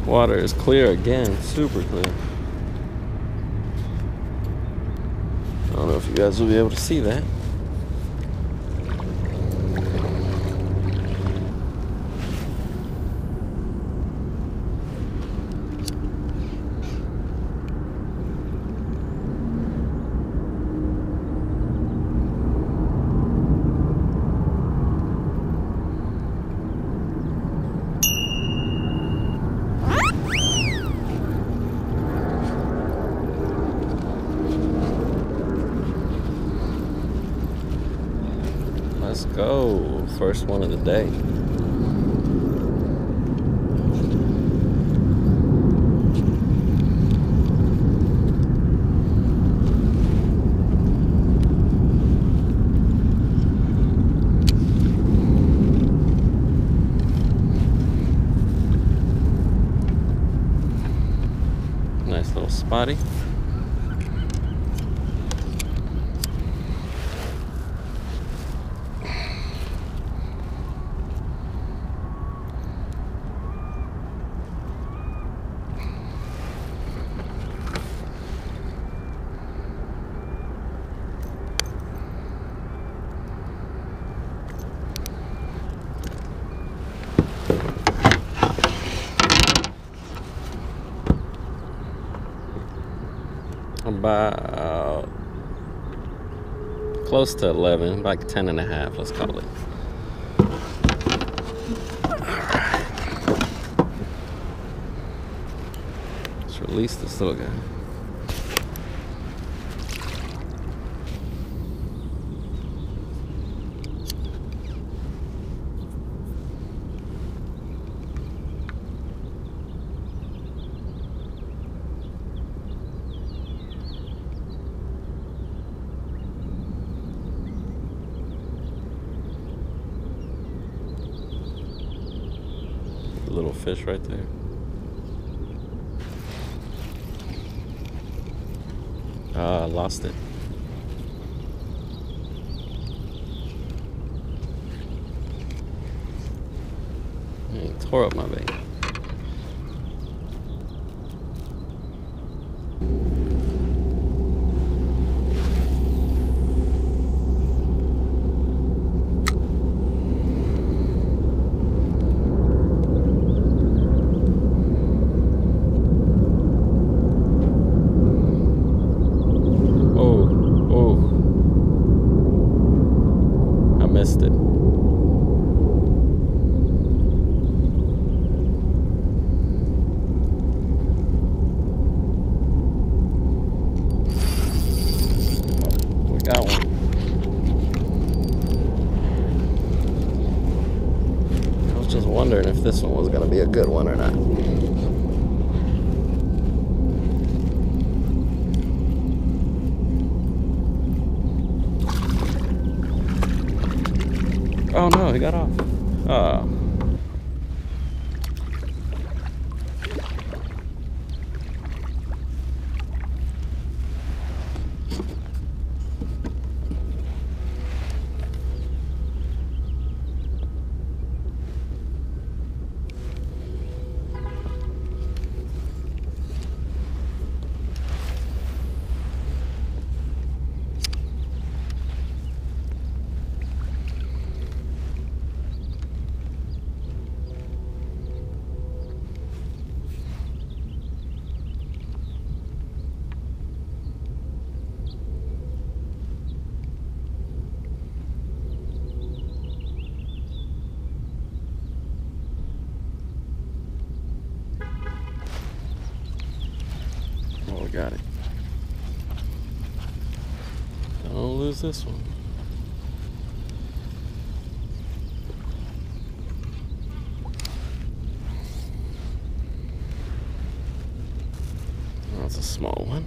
Water is clear again, super clear. I don't know if you guys will be able to see that. Let's go. First one of the day. Nice little spotty. About close to 11, like 10 and a half, let's call it. All right. Let's release this little guy. Little fish right there. I lost it. He tore up my bait. Missed it. We got one. I was just wondering if this one was going to be a good one or not. Oh no, he got off. Oh. Got it. Don't lose this one. That's a small one.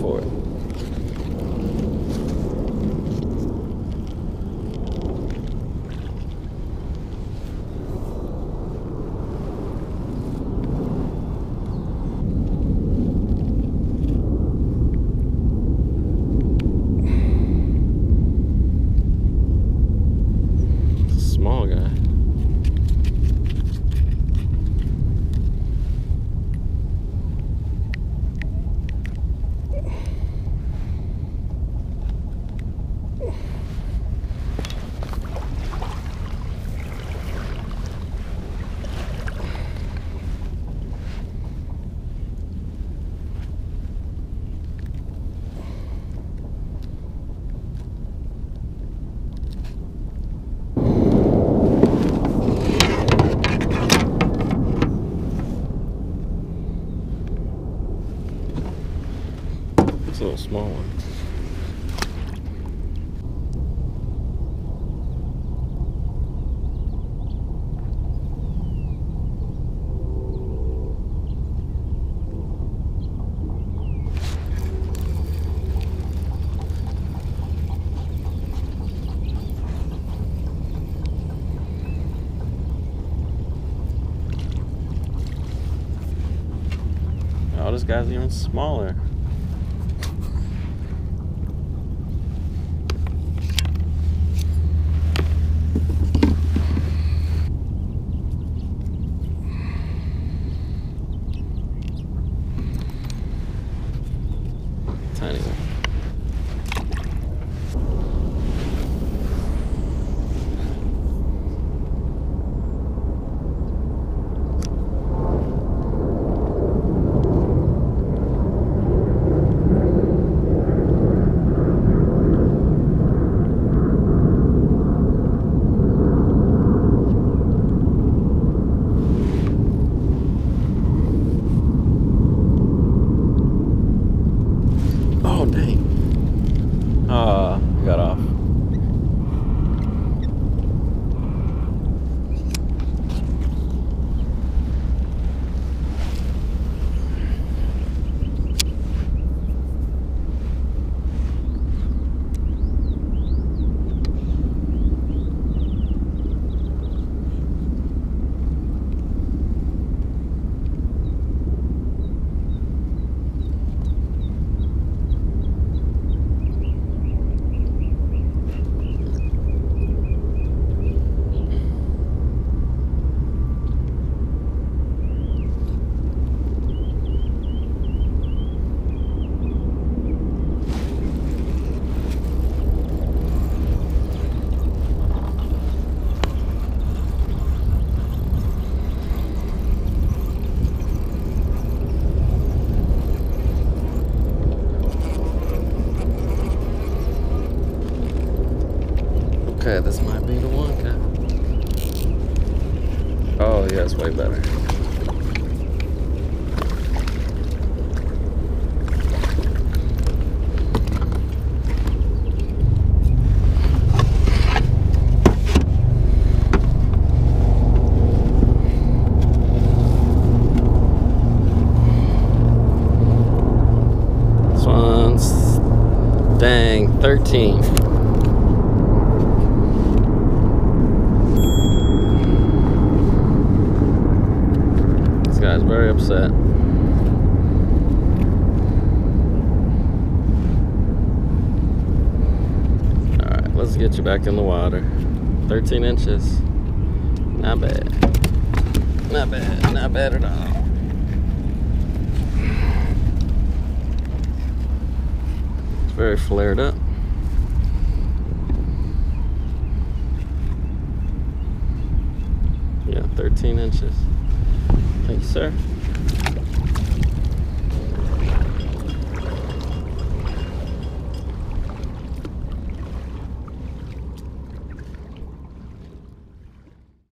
for it. Small guy. A little small one. Oh, this guy's even smaller. Tiny one. Oh, dang. Got off. Okay, this might be the one, okay. Oh yeah, it's way better. This one's, dang, 13. Guy's very upset. Alright, let's get you back in the water. 13 inches. Not bad. Not bad. Not bad at all. It's very flared up. Yeah, 13 inches. Thank you, sir.